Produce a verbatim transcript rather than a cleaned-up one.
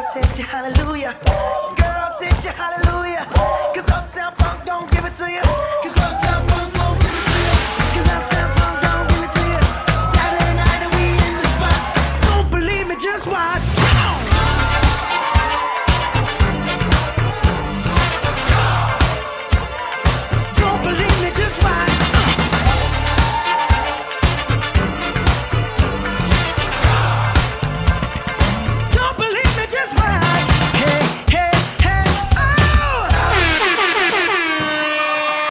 said you hallelujah. Girl, said you hallelujah. Cause Uptown Funk don't give it to you. Cause Uptown